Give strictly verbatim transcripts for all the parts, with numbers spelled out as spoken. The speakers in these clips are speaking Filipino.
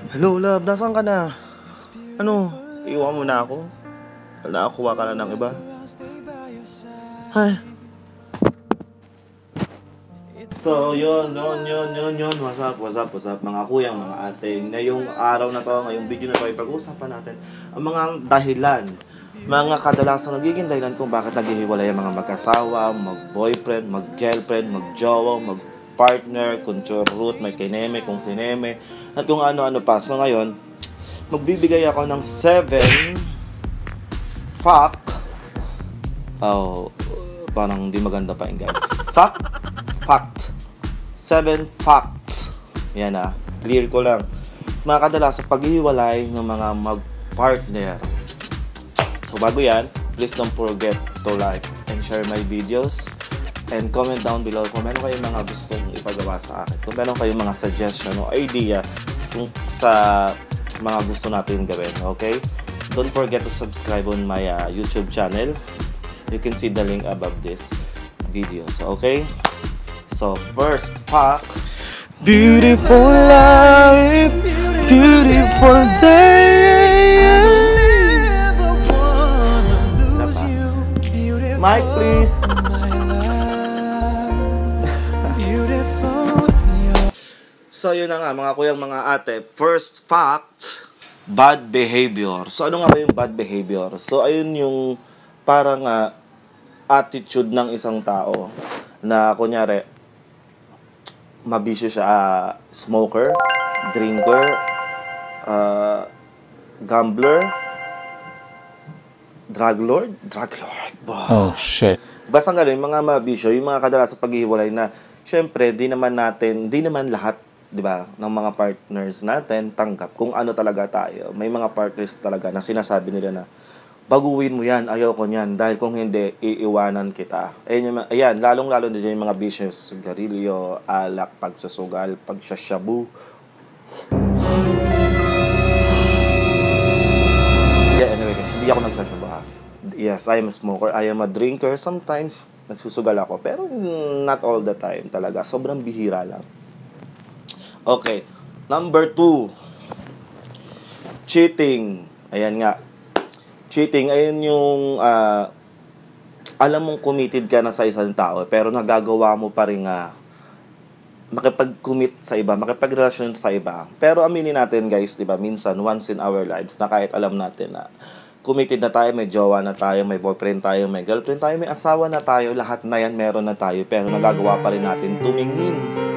Hello, love. Nasaan ka na? Ano? Iwan mo na ako? Nakakuha ka na ng iba? Ay. So, yun, yun, yun, yun, yun. What's up, what's up, what's up, mga kuyang, mga ate. Ngayong araw na to, ngayong video na to, ipag-uusapan natin ang mga dahilan, mga kadalasang nagiging dahilan kung bakit naghihiwalay ang mga mag-asawa, mag-boyfriend, mag-girlfriend, mag-jowa, mag-partner, kung churrut, may kineme, kung kineme, at kung ano-ano pa. So ngayon, magbibigay ako ng seven fact. Oh, parang hindi maganda pa inggan. Fact, fact. seven facts. Yan ah, clear ko lang. Mga kadalasang paghihiwalay ng mga mag-partner. So bago yan, please don't forget to like and share my videos. And comment down below kung meron kayong mga gustong ipagawa sa akin. Kung meron kayong mga suggestion o idea kung sa mga gusto natin gawin, okay? Don't forget to subscribe on my uh, YouTube channel. You can see the link above this video. So, okay? So, first fact. Beautiful life, beautiful day. Mic, please. So, yun na nga, mga kuyang, mga ate. First fact, bad behavior. So, ano nga ba yung bad behavior? So, ayun yung parang uh, attitude ng isang tao na, kunyari, mabisyo siya, uh, smoker, drinker, uh, gambler, drug lord, drug lord. Oh, shit. Basta nga yung mga mabisyo, yung mga kadalasang paghihiwalay na, syempre, di naman natin, di naman lahat, di ba, ng mga partners natin tanggap kung ano talaga tayo. May mga partners talaga na sinasabi nila na baguhin mo yan, ayaw ko yan, dahil kung hindi, iiwanan kita. Ayan, yung, ayan lalong-lalo din yung mga vicious, garilyo, alak, pagsusugal, pagsasyabu. Yeah, anyway, guys, hindi ako nagsasyabu ha. Yes, I am a smoker, I am a drinker. Sometimes, nagsusugal ako, pero not all the time talaga. Sobrang bihira lang. Okay, number two, cheating. Ayan nga, cheating, ayun yung uh, alam mong committed ka na sa isang tao, pero nagagawa mo pa rin uh, makipag-commit sa iba, makipag-relasyon sa iba. Pero aminin natin guys, di ba, minsan, once in our lives, na kahit alam natin na committed na tayo, may jowa na tayo, may boyfriend tayo, may girlfriend tayo, may asawa na tayo, lahat na yan meron na tayo, pero nagagawa pa rin natin tumingin.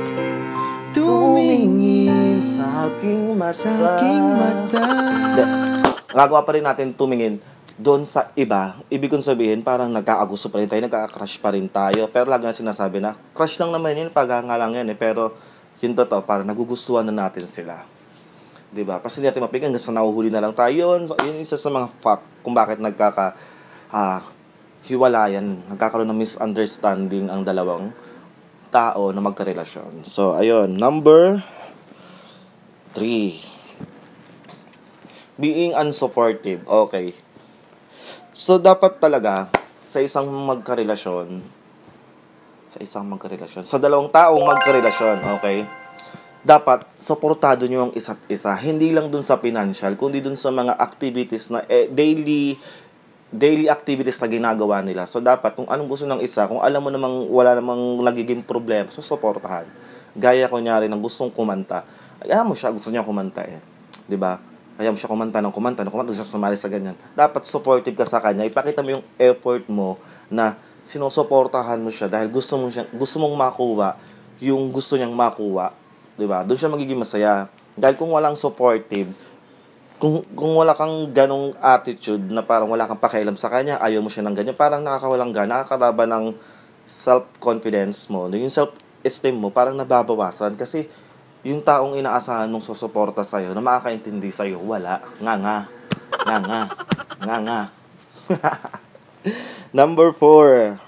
Tumingin sa aking mata. Sa aking mata. De, nagagawa pa rin natin tumingin doon sa iba. Ibig kong sabihin, parang nagkakagusto pa rin tayo, nagkaka-crush pa rin tayo. Pero lagi na sinasabi na, crush lang naman yun, paganga lang yan eh. Pero yun totoo, parang nagugustuhan na natin sila. Diba? Kasi hindi natin mapigyan, hanggang sa nahuhuli na lang tayo. Yun, yun isa sa mga fact kung bakit nagkaka ah, hiwalayan, nagkakaroon ng misunderstanding ang dalawang tao na magkarelasyon. So, ayun. Number three. Being unsupportive. Okay. So, dapat talaga sa isang magkarelasyon, sa isang magkarelasyon, sa dalawang taong magkarelasyon, okay, dapat suportado nyo ang isa't isa. Hindi lang dun sa financial, kundi dun sa mga activities na eh, daily daily activities na ginagawa nila. So, dapat, kung anong gusto ng isa, kung alam mo namang wala namang nagiging problema, so, suportahan. Gaya, kunyari, ng gustong kumanta. Ayaw mo siya, gusto niya kumanta eh. Diba? Ayaw mo siya kumanta ng kumanta, ng kumanta, gusto sumali sa ganyan. Dapat supportive ka sa kanya. Ipakita mo yung effort mo na sinusuportahan mo siya dahil gusto mo siya, gusto mong makuha yung gusto niyang makuha. Diba? Doon siya magiging masaya. Dahil kung walang supportive, Kung, kung wala kang ganong attitude na parang wala kang pakialam sa kanya, ayaw mo siya ng ganyan, parang nakakawalang gana, nakakababa ng self-confidence mo, yung self-esteem mo, parang nababawasan kasi yung taong inaasahan mong susuporta sa'yo, na makakaintindi sa'yo, wala. Nga nga. Nga nga. Nga nga. Number four.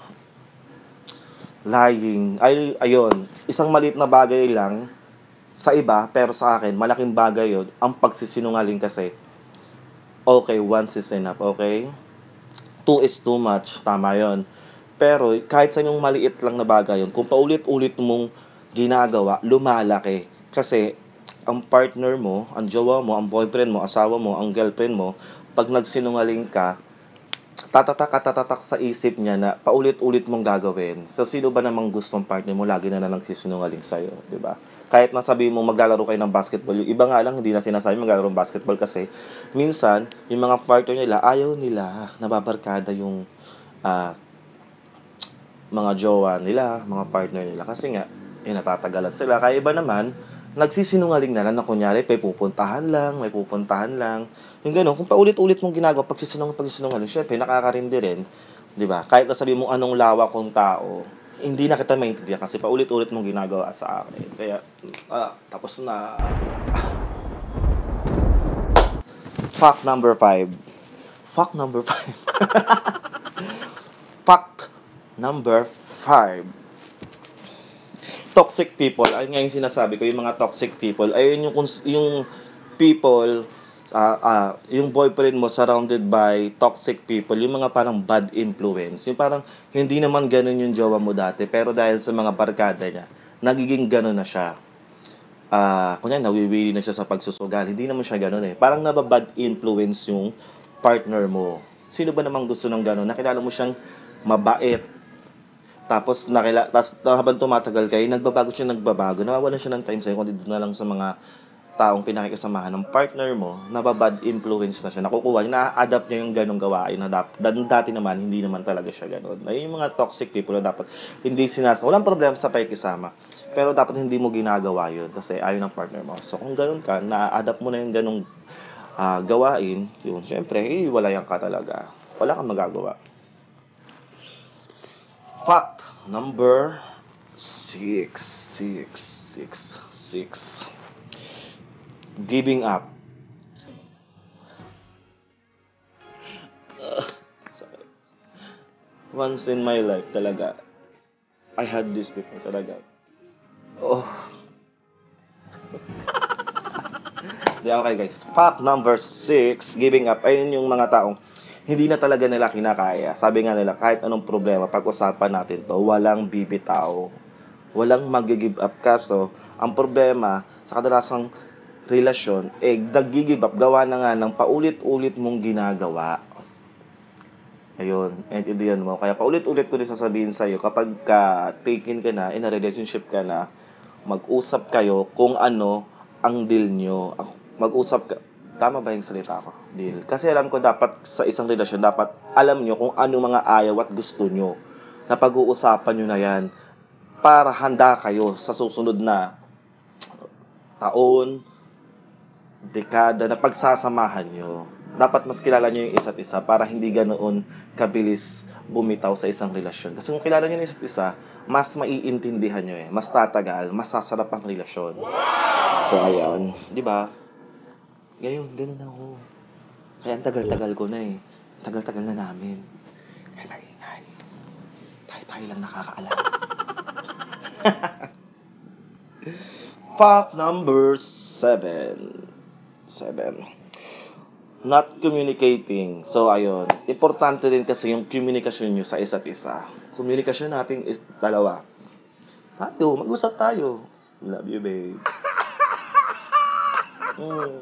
Lying. Ay, ayun. Isang maliit na bagay lang, sa iba, pero sa akin, malaking bagay yun, ang pagsisinungaling kasi, okay, once is enough, okay? Two is too much, tama yun. Pero, kahit sa yung maliit lang na bagay yun, kung paulit-ulit mong ginagawa, lumalaki. Kasi, ang partner mo, ang jowa mo, ang boyfriend mo, asawa mo, ang girlfriend mo, pag nagsinungaling ka, tatatak at tatatak sa isip niya na paulit-ulit mong gagawin. So, sino ba namang gustong partner mo lagi na lang nagsisinungaling sa'yo, di ba? Kahit nasabi mo maglalaro kayo ng basketball, yung iba nga lang hindi na sinasabi maglalaro ng basketball kasi minsan, yung mga partner nila, ayaw nila, nababarkada yung uh, mga jowa nila, mga partner nila. Kasi nga, eh, natatagalan sila. Kaya iba naman, nagsisinungaling na lang na kunyari, may pupuntahan lang, may pupuntahan lang. Yung gano'n, kung paulit-ulit mong ginagawa, pagsisinungaling, pagsisinungaling, syempre, nakakarindi rin. Di ba? Kahit nasabi mo anong lawa kong tao, hindi na kita maintindihan kasi paulit-ulit mong ginagawa sa akin. Kaya, ah, tapos na. Fact number five. Fact number five. Fact number five. Toxic people, ayun nga yung sinasabi ko, yung mga toxic people, ayun yung, yung people, uh, uh, yung boyfriend mo surrounded by toxic people, yung mga parang bad influence, yung parang hindi naman ganun yung jowa mo dati, pero dahil sa mga barkada niya, nagiging ganun na siya. Uh, kunya, nawiwili na siya sa pagsusugal, hindi naman siya ganun eh. Parang nababad influence yung partner mo. Sino ba namang gusto ng ganun? Nakilala mo siyang mabait, tapos nakila, tas, habang tumatagal kayo, nagbabago siya, nagbabago. Nawawalan siya ng time sa'yo, kundi doon na lang sa mga taong pinakikasamahan ng partner mo, nababad influence na siya. Nakukuha, na-adapt niya yung ganong gawain na dapat. Dati naman, hindi naman talaga siya ganon. Ay, yung mga toxic people na dapat hindi sinasa. Walang problema sa pakikisama. Pero dapat hindi mo ginagawa yun kasi ayaw ng partner mo. So, kung ganon ka, na-adapt mo na yung ganong uh, gawain, yun, syempre, iwalayan ka talaga. Wala kang magagawa. Fact number six, six, six, six. Giving up. Uh, once in my life talaga, I had this before talaga. Oh. Di, okay guys. Fact number six, giving up. Ayun yung mga taong hindi na talaga nila kinakaya. Sabi nga nila, kahit anong problema, pag-usapan natin to, walang bibitaw. Walang mag-give up. Kaso, ang problema, sa kadalasang relasyon, eh, nag-give up, gawa na nga ng paulit-ulit mong ginagawa. Ayun, intindihan mo. Kaya paulit-ulit ko rin sasabihin sa'yo, kapag ka, taken ka na, in a relationship ka na, mag-usap kayo kung ano ang deal nyo. Mag-usap ka, tama ba yung salita ko? Deal. Kasi alam ko dapat sa isang relasyon, dapat alam nyo kung ano mga ayaw at gusto nyo. Na pag-uusapan nyo na yan para handa kayo sa susunod na taon, dekada na pagsasamahan nyo. Dapat mas kilala nyo yung isa't isa para hindi ganoon kabilis bumitaw sa isang relasyon. Kasi kung kilala nyo yung isa't isa, mas maiintindihan nyo eh. Mas tatagal, mas sasarap ang relasyon. So, ayan. Di ba? Ngayon, ganun ako. Kaya ang tagal-tagal ko na eh. Tagal-tagal na namin. Kaya maingay. Tayo-tayo lang nakakaalam. Fact number seven. Seven. Not communicating. So, ayun. Importante din kasi yung communication nyo sa isa't isa. Communication natin is dalawa. Tayo, mag-usap tayo. Love you, babe. Mm.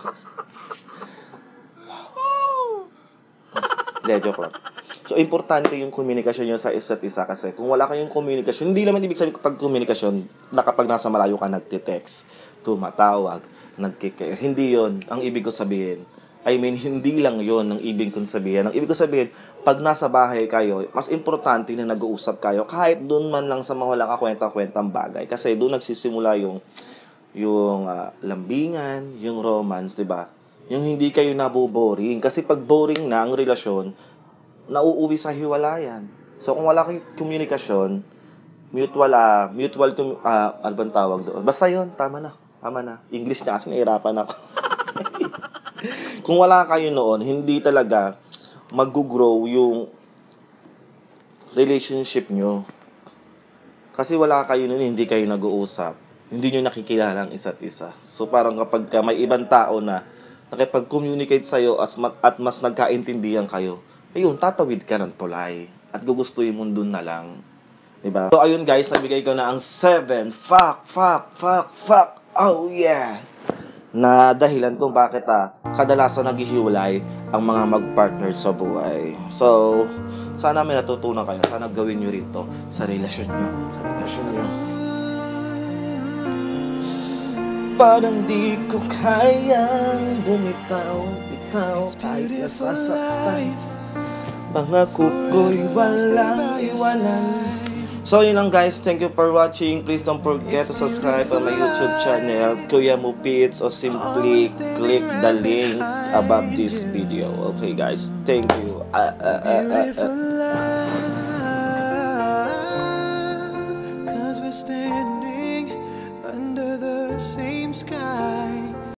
Hindi, joke lang. So, importante yung komunikasyon nyo sa isa't isa kasi kung wala kayong komunikasyon, hindi naman ibig sabihin kapag komunikasyon na kapag nasa malayo ka nagtitext, tumatawag, nagkikare. Hindi yon ang ibig ko sabihin. I mean, hindi lang yon ang ibig kong sabihin. Ang ibig ko sabihin, pag nasa bahay kayo, mas importante na nag-uusap kayo kahit doon man lang sa mga wala kakwenta-kwentang bagay. Kasi doon nagsisimula yung yung uh, lambingan, yung romance, 'di ba? Yung hindi kayo naboboring kasi pag boring na ang relasyon, nauuwi sa hiwalayan. So kung wala kayong komunikasyon, mutual uh, mutual uh, ano bang tawag doon? Basta 'yon, tama na. Tama na. English na kasi nahirapan ako. Kung wala kayo noon, hindi talaga mag-grow yung relationship nyo. Kasi wala kayo noon, hindi kayo nag-uusap. Hindi nyo nakikilala ang isa't isa. So parang kapag ka may ibang tao na nakipag-communicate sa'yo at, at mas nagkaintindihan kayo, ayun, tatawid ka ng tulay. At gugustuhin mo dun na lang. Diba? So ayun guys, nabigay ko na ang seven. Fuck, fuck, fuck, fuck. Oh yeah. na dahilan kung bakit ah, kadalasan naghihiwalay ang mga mag-partner sa buhay. So, sana may natutunan kayo. Sana gawin nyo rin to sa relasyon nyo. Sa relasyon nyo. Parang di ko kayang bumitaw, bitaw, kahit nasasaktan. Mga kuko'y walang iwanan. So yun lang guys, thank you for watching. Please don't forget to subscribe on my YouTube channel, Kuya Mo Pits, or simply click the link above this video. Okay guys, thank you. Uh, uh, uh, uh, uh.